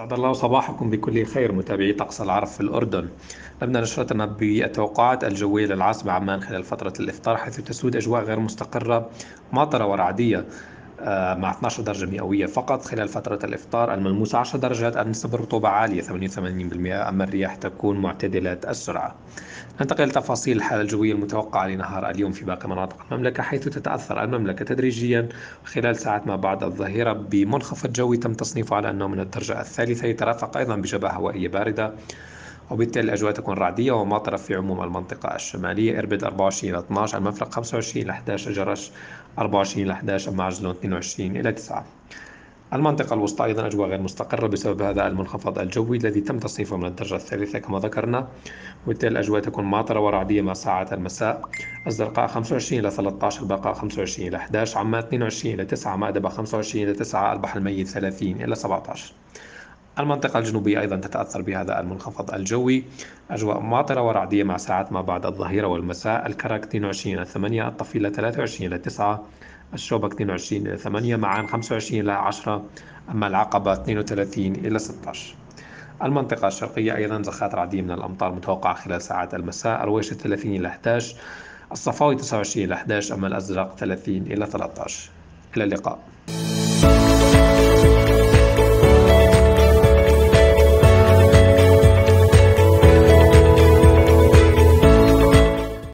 أسعد الله صباحكم بكل خير متابعي طقس العرب في الأردن. نبدأ نشرتنا بالتوقعات الجوية للعاصمة عمان خلال فترة الإفطار، حيث تسود أجواء غير مستقرة، مطرة ورعدية مع 12 درجة مئوية فقط خلال فترة الإفطار الملموسة 10 درجات. نسب الرطوبة عالية 88%، أما الرياح تكون معتدلة السرعة. ننتقل لتفاصيل الحالة الجوية المتوقعة لنهار اليوم في باقي مناطق المملكة، حيث تتأثر المملكة تدريجيا خلال ساعات ما بعد الظهيرة بمنخفض جوي تم تصنيفه على أنه من الدرجة الثالثة، يترافق أيضا بجبهة هوائية باردة، وبالتالي الأجواء تكون رعدية وماطرة في عموم المنطقة الشمالية. إربد 24 إلى 12، المفرق 25 إلى 11، جرش 24 إلى 11، أما عجلون 22 إلى 9. المنطقة الوسطى أيضا أجواء غير مستقرة بسبب هذا المنخفض الجوي الذي تم تصنيفه من الدرجة الثالثة كما ذكرنا، وبالتالي الأجواء تكون ماطرة ورعدية مع ساعات المساء. الزرقاء 25 إلى 13، الباقة 25 إلى 11، عمان 22 إلى 9، مأدبة 25 إلى 9، البحر الميت 30 إلى 17. المنطقة الجنوبية أيضا تتأثر بهذا المنخفض الجوي، أجواء ماطرة ورعدية مع ساعات ما بعد الظهيرة والمساء. الكرك 22 إلى 8، الطفيلة 23 إلى 9، الشوبك 22 إلى 8، معان 25 إلى 10، أما العقبة 32 إلى 16. المنطقة الشرقية أيضا زخات رعدية من الأمطار متوقعة خلال ساعات المساء، أرويشة 30 إلى 11، الصفاوي 29 إلى 11، أما الأزرق 30 إلى 13. إلى اللقاء.